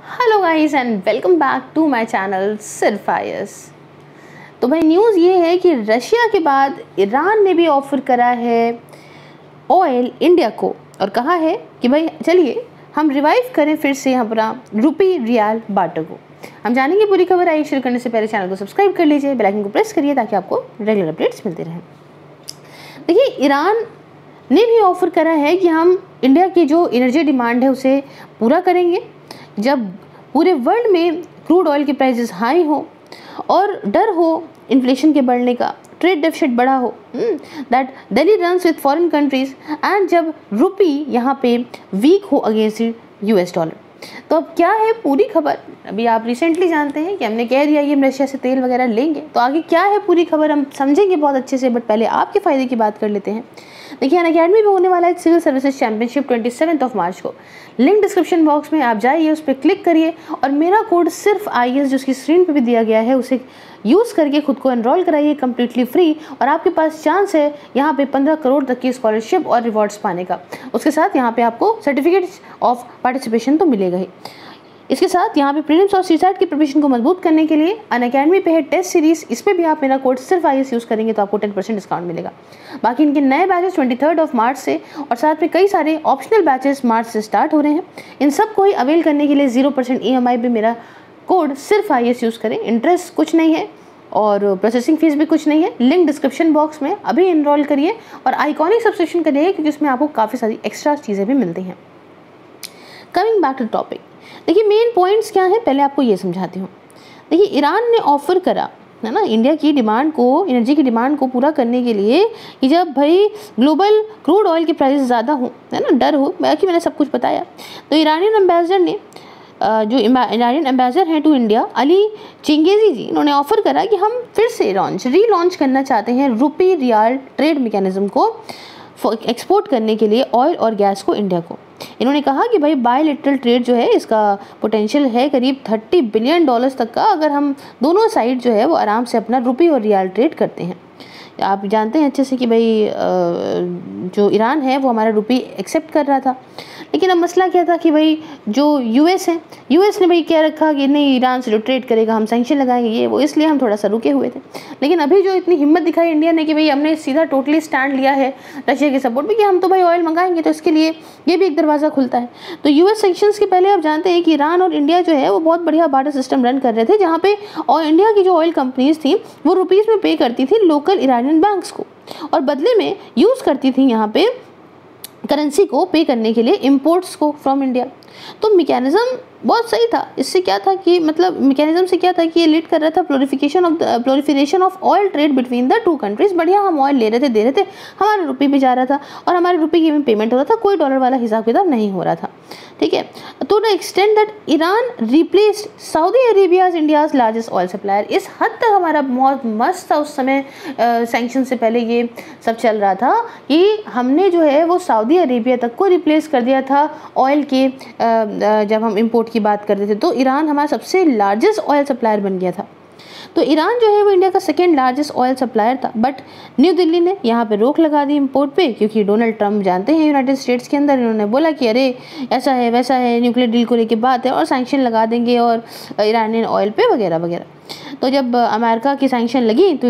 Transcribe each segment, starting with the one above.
Hello guys and welcome back to my channel सिर्फ आयस। तो भाई न्यूज़ ये है कि रशिया के बाद ईरान ने भी ऑफर करा है ऑयल इंडिया को और कहा है कि भाई चलिए हम रिवाइव करें फिर से यहाँ पर रुपी रियाल बार्टर को। हम जानेंगे पूरी खबर। आइए शुरू करने से पहले चैनल को सब्सक्राइब कर लीजिए, बेल आइकन को प्रेस करिए ताकि आपको रेगुलर अपडेट्स मिलते रहें। देखिए, ईरान ने भी ऑफर करा है कि हम इंडिया की जो एनर्जी डिमांड है उसे पूरा करेंगे जब पूरे वर्ल्ड में क्रूड ऑयल के प्राइसेस हाई हो और डर हो इन्फ्लेशन के बढ़ने का, ट्रेड डेफिसिट बढ़ा हो, that Delhi runs with foreign countries, and जब रुपी यहाँ पे वीक हो अगेंस्ट यूएस डॉलर। तो अब क्या है पूरी खबर। अभी आप रिसेंटली जानते हैं कि हमने कह दिया कि हम रशिया से तेल वगैरह लेंगे, तो आगे क्या है पूरी खबर हम समझेंगे बहुत अच्छे से। बट पहले आपके फ़ायदे की बात कर लेते हैं। देखिए, अनअकैडमी में होने वाला है सिविल सर्विसेज चैंपियनशिप 27 मार्च को। लिंक डिस्क्रिप्शन बॉक्स में आप जाइए, उस पर क्लिक करिए और मेरा कोड सिर्फ आईएस जो उसकी स्क्रीन पे भी दिया गया है उसे यूज़ करके खुद को एनरोल कराइए कम्प्लीटली फ्री, और आपके पास चांस है यहाँ पे 15 करोड़ तक की स्कॉलरशिप और रिवॉर्ड्स पाने का। उसके साथ यहाँ पे आपको सर्टिफिकेट्स ऑफ पार्टिसिपेशन तो मिलेगा ही। इसके साथ यहाँ पे प्रीलिम्स और सीसैट की प्रिपरेशन को मजबूत करने के लिए अनअकैडमी पे है टेस्ट सीरीज, इस पर भी आप मेरा कोड सिर्फ आईएस यूज़ करेंगे तो आपको 10% डिस्काउंट मिलेगा। बाकी इनके नए बैचेस 23 मार्च से और साथ में कई सारे ऑप्शनल बैचेस मार्च से स्टार्ट हो रहे हैं। इन सब को ही अवेल करने के लिए 0% EMI पे मेरा कोड सिर्फ आईएस यूज़ करें। इंटरेस्ट कुछ नहीं है और प्रोसेसिंग फीस भी कुछ नहीं है। लिंक डिस्क्रिप्शन बॉक्स में अभी इनरोल करिए और आइकॉनिक सब्सक्रिप्शन करिए क्योंकि उसमें आपको काफ़ी सारी एक्स्ट्रा चीज़ें भी मिलती हैं। कमिंग बैक टू टॉपिक, देखिए मेन पॉइंट्स क्या हैं पहले आपको ये समझाती हूँ। देखिए, ईरान ने ऑफर करा है ना इंडिया की डिमांड को, एनर्जी की डिमांड को पूरा करने के लिए कि जब भाई ग्लोबल क्रूड ऑयल के प्राइस ज़्यादा हो, है ना, डर हो, बाकी मैंने सब कुछ बताया। तो ईरानियन एम्बेसडर ने जो ईरानियन एम्बेसडर हैं to India Ali Chegeni ji, इन्होंने ऑफर करा कि हम फिर से रीलॉन्च करना चाहते हैं रुपी रियाल ट्रेड मैकेनिज्म को एक्सपोर्ट करने के लिए ऑयल और गैस को इंडिया को। इन्होंने कहा कि भाई बायलैटरल ट्रेड जो है इसका पोटेंशियल है करीब $30 बिलियन तक का, अगर हम दोनों साइड जो है वो आराम से अपना रुपी और रियाल ट्रेड करते हैं। आप जानते हैं अच्छे से कि भाई जो ईरान है वो हमारा रुपी एक्सेप्ट कर रहा था, लेकिन अब मसला क्या था कि भाई जो यूएस है, यूएस ने भाई क्या रखा कि नहीं ईरान से जो ट्रेड करेगा हम सैंक्शन लगाएंगे ये वो, इसलिए हम थोड़ा सा रुके हुए थे। लेकिन अभी जो इतनी हिम्मत दिखाई इंडिया ने कि भाई हमने सीधा टोटली स्टैंड लिया है रशिया के सपोर्ट में कि हम तो भाई ऑयल मंगाएंगे, तो इसके लिए ये भी एक दरवाज़ा खुलता है। तो यूएस सैंक्शंस के पहले आप जानते हैं कि ईरान और इंडिया जो है वो बहुत बढ़िया बार्टर सिस्टम रन कर रहे थे, जहाँ पे और इंडिया की जो ऑयल कंपनीज थी वो रुपीज़ में पे करती थी लोकल ईरानियन बैंक्स को और बदले में यूज़ करती थी यहाँ पे करेंसी को पे करने के लिए इंपोर्ट्स को फ्रॉम इंडिया। तो मैकेनिज्म बहुत सही था। इससे क्या था कि मतलब मैकेनिज्म से क्या था कि ये लीड कर रहा था proliferation of oil trade between the two countries. बढ़िया हम ऑयल ले रहे थे, दे रहे थे, हमारा रुपये भी जा रहा था और हमारे रुपये की पेमेंट हो रहा था, कोई डॉलर वाला हिसाब किताब नहीं हो रहा था। ठीक है, तो the extent that Iran replaced Saudi Arabia's India's largest oil supplier. इस हद तक हमारा बहुत मस्त था उस समय, सैंक्शन से पहले ये सब चल रहा था कि हमने जो है वो सऊदी अरेबिया तक को रिप्लेस कर दिया था ऑयल के। जब हम इंपोर्ट की बात करते थे तो ईरान हमारा सबसे लार्जेस्ट ऑयल सप्लायर बन गया था। तो ईरान जो है वो इंडिया का सेकेंड लार्जेस्ट ऑयल सप्लायर था, बट न्यू दिल्ली ने यहाँ पे रोक लगा दी इंपोर्ट पे, क्योंकि डोनाल्ड ट्रम्प जानते हैं यूनाइटेड स्टेट्स के अंदर इन्होंने बोला कि अरे ऐसा है वैसा है, न्यूक्लियर डील को लेके बात है और सैंक्शन लगा देंगे और ईरानियन ऑयल पे वगैरह वगैरह। तो जब अमेरिका की सैंक्शन लगी तो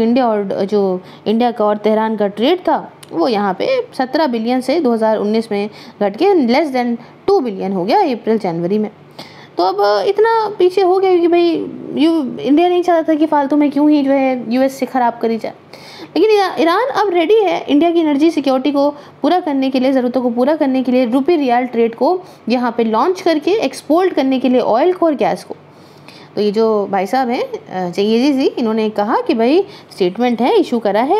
इंडिया का और तेहरान का ट्रेड था वो यहाँ पे 17 बिलियन से 2019 में घट के लेस देन 2 बिलियन हो गया अप्रैल जनवरी में। तो अब इतना पीछे हो गया क्योंकि भाई इंडिया नहीं चाहता था कि फालतू में क्यों ही जो है यूएस से ख़राब करी जाए। लेकिन ईरान अब रेडी है इंडिया की एनर्जी सिक्योरिटी को पूरा करने के लिए, ज़रूरतों को पूरा करने के लिए रुपी रियाल ट्रेड को यहाँ पे लॉन्च करके एक्सपोर्ट करने के लिए ऑयल को और गैस को। तो ये जो भाई साहब हैं चाहिए जी, इन्होंने कहा कि भाई स्टेटमेंट है इशू करा है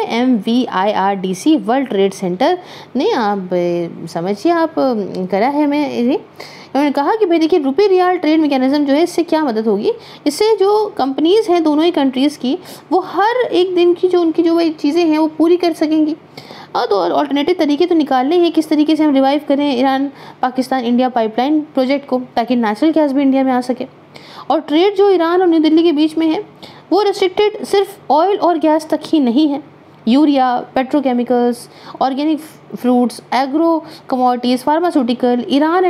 MVIRDC वर्ल्ड ट्रेड सेंटर ने, आप समझिए आप करा है मैं ये। उन्होंने कहा कि भाई देखिए रुपी रियाल ट्रेड मैकेनिज्म जो है इससे क्या मदद होगी, इससे जो कंपनीज़ हैं दोनों ही कंट्रीज़ की वो हर एक दिन की जो उनकी जो वही चीज़ें हैं वो पूरी कर सकेंगी। तो ऑल्टरनेटिव तरीके तो निकालने हैं किस तरीके से हम रिवाइव करें Iran Pakistan India pipeline project को, ताकि नेचुरल गैस भी इंडिया में आ सके। और ट्रेड जो ईरान और न्यू दिल्ली के बीच में है वो रिस्ट्रिक्टेड सिर्फ ऑयल और गैस तक ही नहीं है, urea, petrochemicals, organic fruits, agro commodities, pharmaceutical,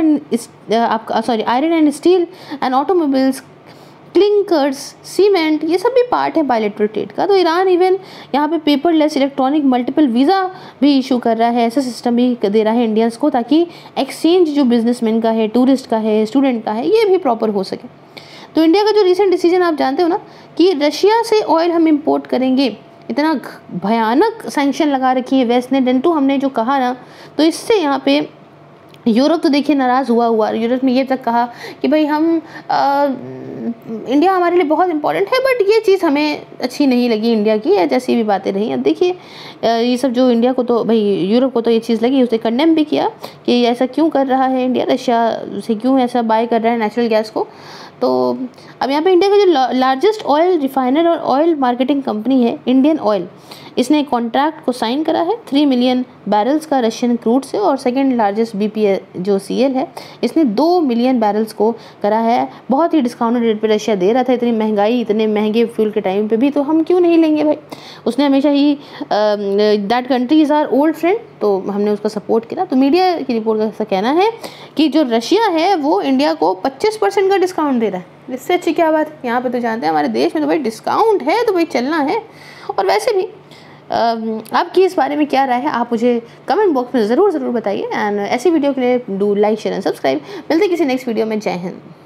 iron and steel and automobiles, clinkers, cement, ये सब भी पार्ट है बायलैटरल ट्रेड का। तो ईरान इवन यहाँ पे पेपरलेस इलेक्ट्रॉनिक मल्टीपल वीज़ा भी इशू कर रहा है, ऐसा सिस्टम भी दे रहा है इंडियंस को, ताकि एक्सचेंज जो बिजनेसमैन का है, टूरिस्ट का है, स्टूडेंट का है, ये भी प्रॉपर हो सके। तो इंडिया का जो रिसेंट डिसीजन आप जानते हो ना कि रशिया से ऑयल हम इंपोर्ट करेंगे, इतना भयानक सैंक्शन लगा रखी है वेस्ट ने, डेंटू हमने जो कहा ना, तो इससे यहाँ पे यूरोप तो देखिए नाराज़ हुआ। यूरोप ने ये तक कहा कि भाई हम इंडिया हमारे लिए बहुत इंपॉर्टेंट है, बट ये चीज़ हमें अच्छी नहीं लगी इंडिया की, जैसी भी बातें रही। अब देखिए ये सब जो इंडिया को तो भाई यूरोप को तो ये चीज़ लगी, उसने कंडेम भी किया कि ऐसा क्यों कर रहा है इंडिया, रशिया से क्यों ऐसा बाय कर रहा है नेचुरल गैस को। तो अब यहाँ पे इंडिया का जो लार्जेस्ट ऑयल रिफाइनर और ऑयल मार्केटिंग कंपनी है इंडियन ऑयल, इसने कॉन्ट्रैक्ट को साइन करा है 3 मिलियन बैरल्स का रशियन क्रूड से, और सेकंड लार्जेस्ट बीपीए जो सीएल है इसने 2 मिलियन बैरल्स को करा है। बहुत ही डिस्काउंटेड रेट पे रशिया दे रहा था, इतनी महंगाई, इतने महंगे फ्यूल के टाइम पे भी, तो हम क्यों नहीं लेंगे भाई। उसने हमेशा ही that country is our old friend, तो हमने उसका सपोर्ट किया। तो मीडिया की रिपोर्ट का ऐसा कहना है कि जो रशिया है वो इंडिया को 25% का डिस्काउंट दे रहा है। इससे अच्छी क्या बात है। यहाँ पे तो जानते हैं हमारे देश में तो भाई डिस्काउंट है तो भाई चलना है। और वैसे भी आपकी इस बारे में क्या राय है, आप मुझे कमेंट बॉक्स में ज़रूर बताइए। एंड ऐसी वीडियो के लिए do like, share and subscribe. मिलते हैं किसी नेक्स्ट वीडियो में। जय हिंद।